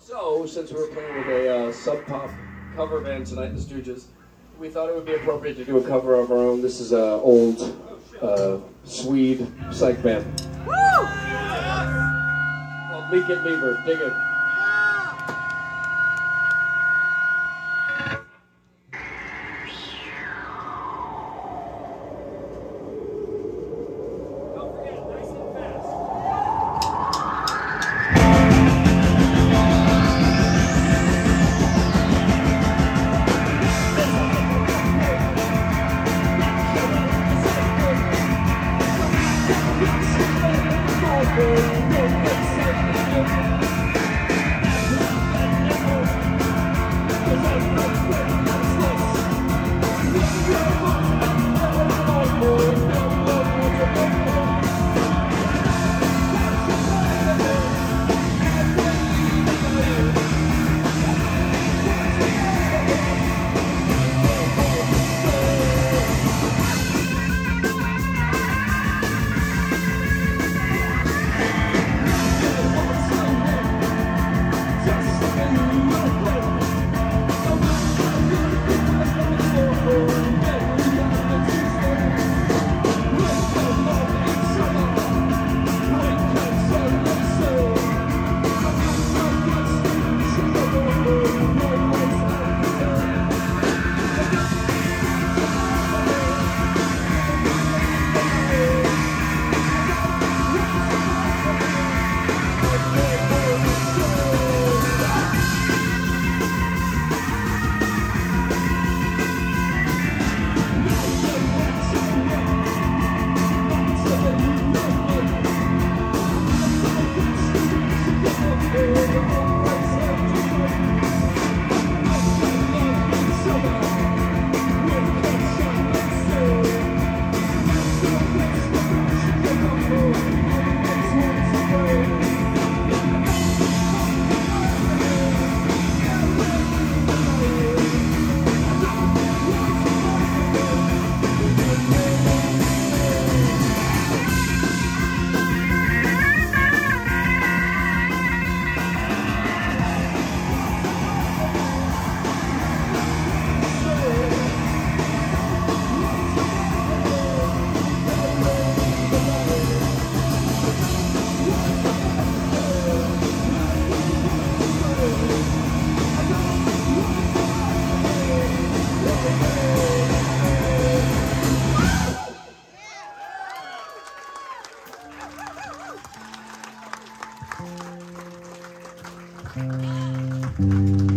So, since we're playing with a Sub Pop cover band tonight, the Stooges, we thought it would be appropriate to do a cover of our own. This is an old Swede psych band. Woo! Called Leak It Beaver. Dig it. Thank you.